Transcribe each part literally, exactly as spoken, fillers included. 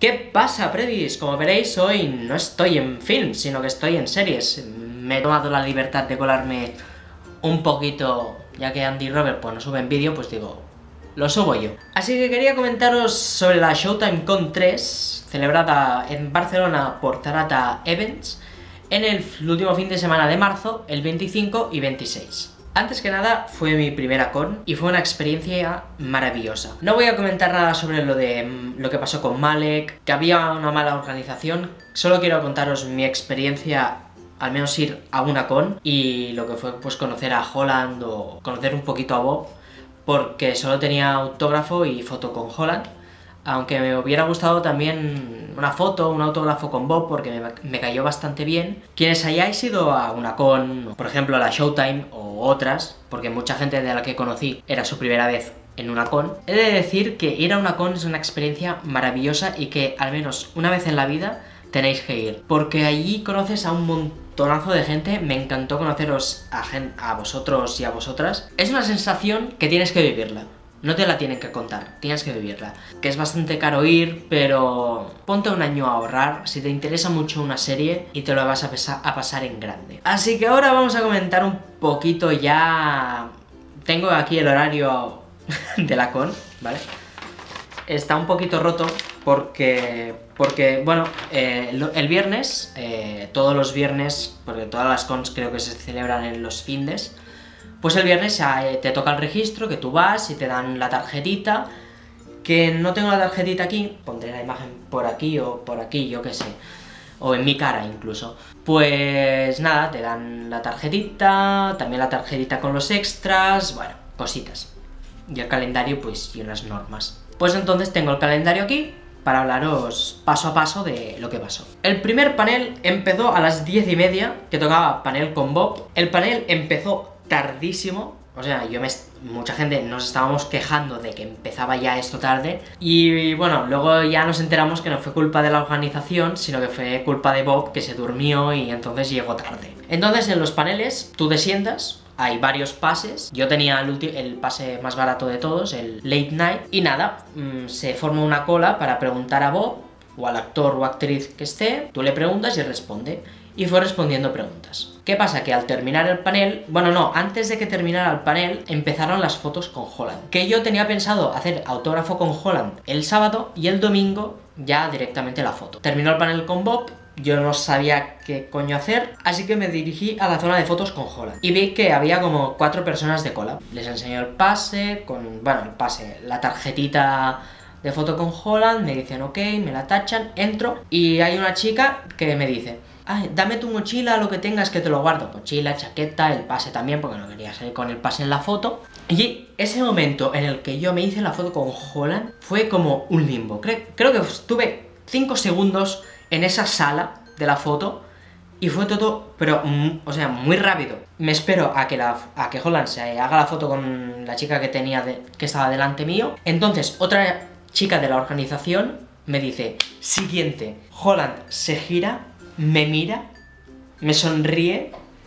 ¿Qué pasa, Predis? Como veréis, hoy no estoy en film, sino que estoy en series. Me he tomado la libertad de colarme un poquito, ya que Andy Robert pues no sube en vídeo, pues digo, lo subo yo. Así que quería comentaros sobre la Showtime Con tres, celebrada en Barcelona por Zarata Events, en el último fin de semana de marzo, el veinticinco y veintiséis. Antes que nada, fue mi primera con y fue una experiencia maravillosa. No voy a comentar nada sobre lo de mmm, lo que pasó con Malek, que había una mala organización. Solo quiero contaros mi experiencia, al menos ir a una con, y lo que fue pues conocer a Holland o conocer un poquito a Bob, porque solo tenía autógrafo y foto con Holland. Aunque me hubiera gustado también una foto, un autógrafo con Bob, porque me, me cayó bastante bien. Quienes hayáis ido a una con, por ejemplo a la Showtime o otras, porque mucha gente de la que conocí era su primera vez en una con, he de decir que ir a una con es una experiencia maravillosa y que al menos una vez en la vida tenéis que ir, porque allí conoces a un montonazo de gente. Me encantó conoceros a, gen a vosotros y a vosotras. Es una sensación que tienes que vivirla. No te la tienen que contar, tienes que vivirla. Que es bastante caro ir, pero ponte un año a ahorrar si te interesa mucho una serie y te lo vas a, a pasar en grande. Así que ahora vamos a comentar un poquito ya... Tengo aquí el horario de la con, ¿vale? Está un poquito roto porque, porque bueno, eh, el, el viernes, eh, todos los viernes, porque todas las cons creo que se celebran en los findes, pues el viernes eh, te toca el registro, que tú vas y te dan la tarjetita, que no tengo la tarjetita aquí, pondré la imagen por aquí o por aquí, yo qué sé, o en mi cara incluso. Pues nada, te dan la tarjetita, también la tarjetita con los extras, bueno, cositas. Y el calendario, pues, y unas normas. Pues entonces tengo el calendario aquí para hablaros paso a paso de lo que pasó. El primer panel empezó a las diez y media, que tocaba panel con Bob. El panel empezó tardísimo, o sea, yo me, mucha gente nos estábamos quejando de que empezaba ya esto tarde, y bueno, luego ya nos enteramos que no fue culpa de la organización, sino que fue culpa de Bob, que se durmió y entonces llegó tarde. Entonces en los paneles tú te sientas, hay varios pases, yo tenía el, el pase más barato de todos, el Late Night, y nada, mmm, se forma una cola para preguntar a Bob, o al actor o actriz que esté, tú le preguntas y responde. Y fue respondiendo preguntas. ¿Qué pasa? Que al terminar el panel, bueno no, antes de que terminara el panel, empezaron las fotos con Holland. Que yo tenía pensado hacer autógrafo con Holland el sábado y el domingo ya directamente la foto. Terminó el panel con Bob, yo no sabía qué coño hacer, así que me dirigí a la zona de fotos con Holland. Y vi que había como cuatro personas de cola. Les enseñó el pase, con, bueno, el pase, la tarjetita de foto con Holland, me dicen ok, me la tachan, entro y hay una chica que me dice: ay, dame tu mochila, lo que tengas que te lo guardo. Mochila, chaqueta, el pase también, porque no quería salir con el pase en la foto. Y ese momento en el que yo me hice la foto con Holland fue como un limbo. Creo, creo que estuve cinco segundos en esa sala de la foto y fue todo, pero, mm, o sea, muy rápido. Me espero a que, la, a que Holland se haga la foto con la chica que, tenía de, que estaba delante mío. Entonces, otra chica de la organización me dice: siguiente. Holland se gira, me mira, me sonríe,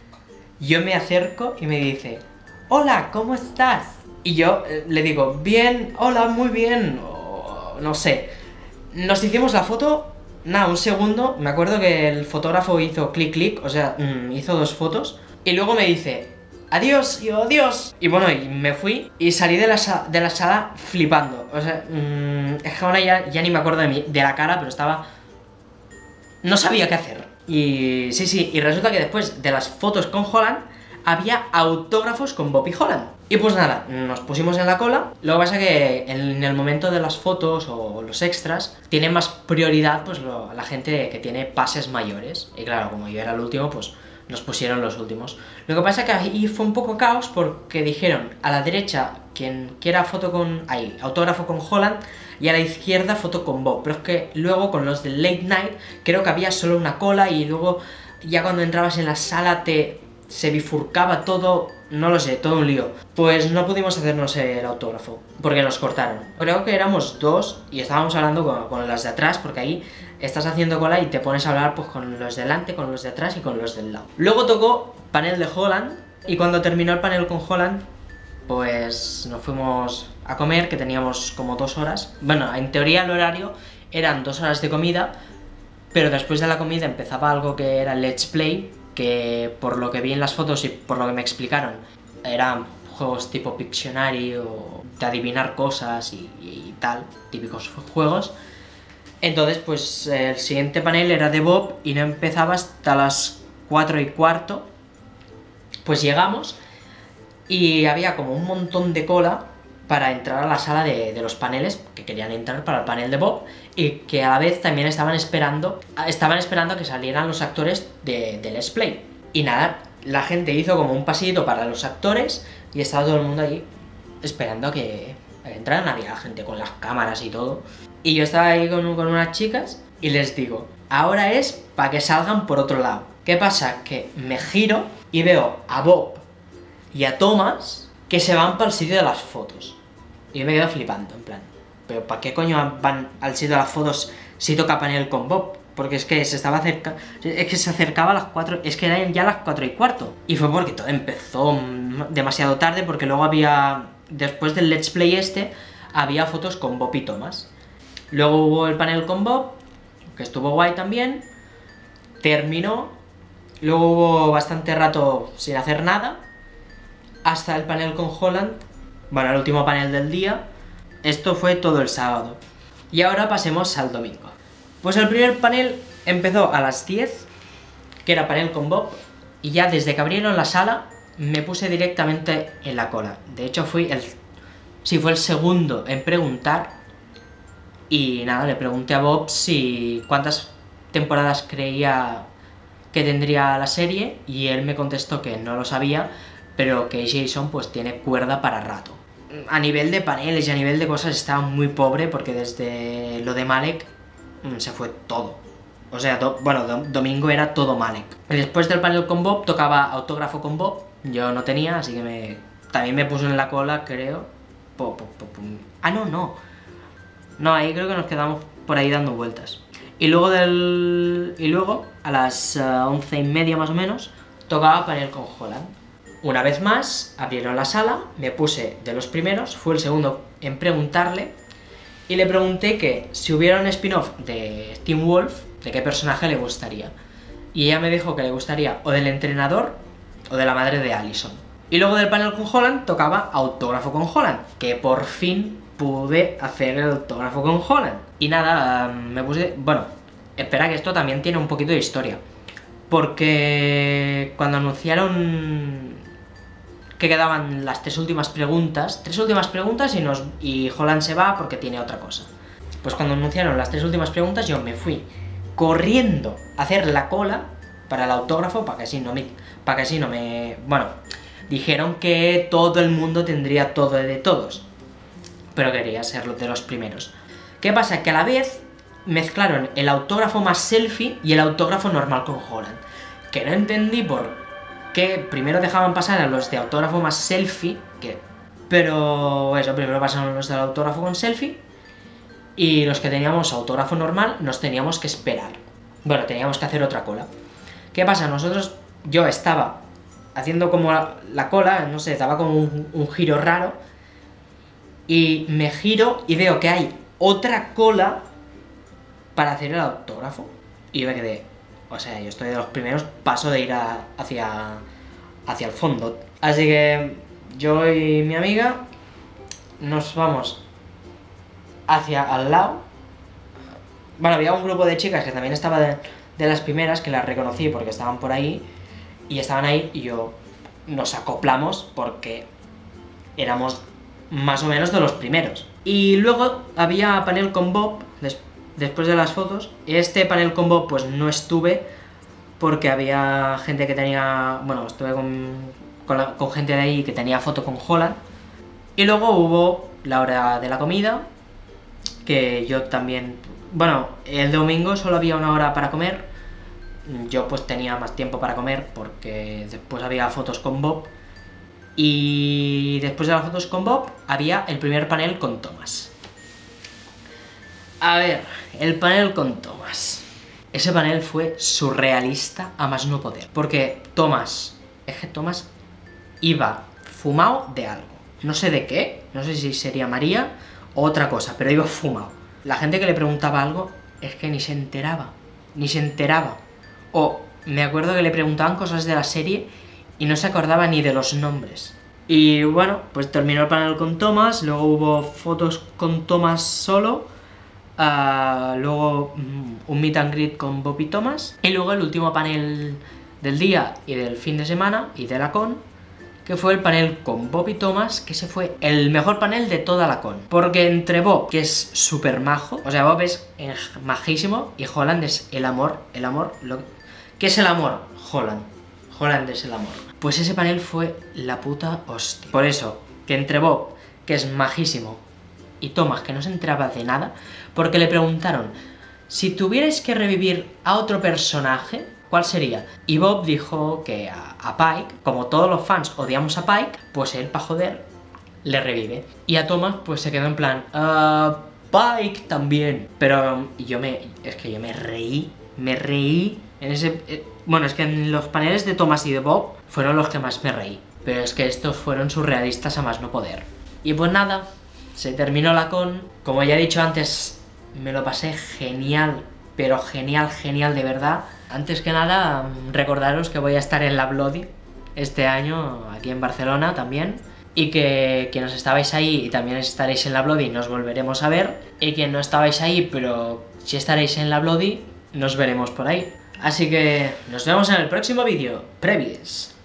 yo me acerco y me dice: hola, ¿cómo estás? Y yo eh, le digo: bien, hola, muy bien, o no sé. Nos hicimos la foto, nada, un segundo, me acuerdo que el fotógrafo hizo clic clic, o sea, mm, hizo dos fotos, y luego me dice: adiós, y yo, adiós. Y bueno, y me fui y salí de la, de la sala flipando, o sea, mmm, es que ahora ya, ya ni me acuerdo de, mi, de la cara, pero estaba... no sabía qué hacer. Y sí, sí, y resulta que después de las fotos con Holland había autógrafos con Bob y Holland. Y pues nada, nos pusimos en la cola. Lo que pasa que en el momento de las fotos o los extras tiene más prioridad pues lo, la gente que tiene pases mayores. Y claro, como yo era el último, pues nos pusieron los últimos. Lo que pasa que ahí fue un poco caos porque dijeron a la derecha quien quiera foto con... ahí, autógrafo con Holland, y a la izquierda foto con Bob. Pero es que luego con los del Late Night creo que había solo una cola y luego ya cuando entrabas en la sala te se bifurcaba todo, no lo sé, todo un lío. Pues no pudimos hacernos el autógrafo porque nos cortaron. Creo que éramos dos y estábamos hablando con, con las de atrás, porque ahí estás haciendo cola y te pones a hablar pues con los de delante, con los de atrás y con los del lado. Luego tocó panel de Holland y cuando terminó el panel con Holland pues nos fuimos a comer, que teníamos como dos horas. Bueno, en teoría el horario eran dos horas de comida, pero después de la comida empezaba algo que era el Let's Play, que por lo que vi en las fotos y por lo que me explicaron, eran juegos tipo Pictionary o de adivinar cosas y, y tal, típicos juegos. Entonces, pues el siguiente panel era de Bob y no empezaba hasta las cuatro y cuarto. Pues llegamos y había como un montón de cola para entrar a la sala de, de los paneles, que querían entrar para el panel de Bob, y que a la vez también estaban esperando, estaban esperando a que salieran los actores de, de Let's Play. Y nada, la gente hizo como un pasillito para los actores y estaba todo el mundo ahí esperando a que, a que entraran. Había gente con las cámaras y todo. Y yo estaba ahí con, con unas chicas y les digo, ahora es para que salgan por otro lado. ¿Qué pasa? Que me giro y veo a Bob y a Thomas que se van para el sitio de las fotos. Y yo me quedo flipando, en plan, ¿pero para qué coño van al sitio de las fotos si toca panel con Bob? Porque es que se estaba acerca, es que se acercaba a las cuatro, es que eran ya las cuatro y cuarto. Y fue porque todo empezó demasiado tarde, porque luego había, después del Let's Play este, había fotos con Bob y Thomas. Luego hubo el panel con Bob, que estuvo guay también, terminó, luego hubo bastante rato sin hacer nada, hasta el panel con Holland, bueno, el último panel del día. Esto fue todo el sábado. Y ahora pasemos al domingo. Pues el primer panel empezó a las diez, que era panel con Bob, y ya desde que abrieron la sala me puse directamente en la cola. De hecho fui el, sí, fue el segundo en preguntar, y nada, le pregunté a Bob si cuántas temporadas creía que tendría la serie, y él me contestó que no lo sabía, pero que Jason pues tiene cuerda para rato. A nivel de paneles y a nivel de cosas estaba muy pobre, porque desde lo de Malek se fue todo. O sea, do, bueno, do, domingo era todo Malek. Y después del panel con Bob tocaba autógrafo con Bob. Yo no tenía, así que me también me puso en la cola, creo. Po, po, po, po. Ah, no, no. No, ahí creo que nos quedamos por ahí dando vueltas. Y luego del y luego a las uh, once y media más o menos tocaba panel con Holland. Una vez más abrieron la sala, me puse de los primeros, fui el segundo en preguntarle. Y le pregunté que si hubiera un spin-off de Teen Wolf, ¿de qué personaje le gustaría? Y ella me dijo que le gustaría o del entrenador o de la madre de Allison. Y luego del panel con Holland tocaba autógrafo con Holland, que por fin pude hacer el autógrafo con Holland. Y nada, me puse... Bueno, espera que esto también tiene un poquito de historia. Porque cuando anunciaron que quedaban las tres últimas preguntas, tres últimas preguntas y, nos, y Holland se va porque tiene otra cosa. Pues cuando anunciaron las tres últimas preguntas yo me fui corriendo a hacer la cola para el autógrafo, para que así no me... Para que así no me... Bueno, dijeron que todo el mundo tendría todo de todos, pero quería ser de los primeros. ¿Qué pasa? Que a la vez mezclaron el autógrafo más selfie y el autógrafo normal con Holland, que no entendí por... que primero dejaban pasar a los de autógrafo más selfie, que... pero eso, primero pasaron los del autógrafo con selfie, y los que teníamos autógrafo normal nos teníamos que esperar. Bueno, teníamos que hacer otra cola. ¿Qué pasa? Nosotros, yo estaba haciendo como la, la cola, no sé, daba como un, un giro raro, y me giro y veo que hay otra cola para hacer el autógrafo, y yo me quedé... O sea, yo estoy de los primeros, paso de ir a, hacia, hacia el fondo. Así que yo y mi amiga nos vamos hacia al lado. Bueno, había un grupo de chicas que también estaba de, de las primeras, que las reconocí porque estaban por ahí. Y estaban ahí y yo nos acoplamos porque éramos más o menos de los primeros. Y luego había panel con Bob, después. Después de las fotos. Este panel con Bob pues no estuve porque había gente que tenía... Bueno, estuve con, con, la, con gente de ahí que tenía foto con Holland. Y luego hubo la hora de la comida, que yo también... Bueno, el domingo solo había una hora para comer. Yo pues tenía más tiempo para comer porque después había fotos con Bob. Y después de las fotos con Bob había el primer panel con Thomas. A ver, el panel con Thomas. Ese panel fue surrealista a más no poder. Porque Thomas, es que Thomas iba fumado de algo. No sé de qué, no sé si sería María o otra cosa, pero iba fumado. la gente que le preguntaba algo es que ni se enteraba, ni se enteraba. O me acuerdo que le preguntaban cosas de la serie y no se acordaba ni de los nombres. Y bueno, pues terminó el panel con Thomas, luego hubo fotos con Thomas solo, uh, luego um, un meet and greet con Bob y Thomas, y luego el último panel del día y del fin de semana y de la con, que fue el panel con Bob y Thomas, que ese fue el mejor panel de toda la con. Porque entre Bob, que es súper majo, o sea, Bob es majísimo, y Holland es el amor, el amor, lo... ¿qué es el amor? Holland, Holland es el amor. Pues ese panel fue la puta hostia. Por eso, que entre Bob, que es majísimo, y Thomas, que no se enteraba de nada, porque le preguntaron, si tuvierais que revivir a otro personaje, ¿cuál sería? Y Bob dijo que a, a Pike, como todos los fans odiamos a Pike, pues él, pa' joder, le revive. Y a Thomas, pues se quedó en plan, uh, Pike también. Pero yo me, es que yo me reí, me reí en ese... Eh, bueno, es que en los paneles de Thomas y de Bob fueron los que más me reí. Pero es que estos fueron surrealistas a más no poder. Y pues nada, se terminó la con. Como ya he dicho antes, me lo pasé genial, pero genial, genial de verdad. Antes que nada, recordaros que voy a estar en la Bloody este año, aquí en Barcelona también. Y que quienes estabais ahí y también estaréis en la Bloody nos volveremos a ver. Y quien no estabais ahí, pero si estaréis en la Bloody, nos veremos por ahí. Así que nos vemos en el próximo vídeo. Previes.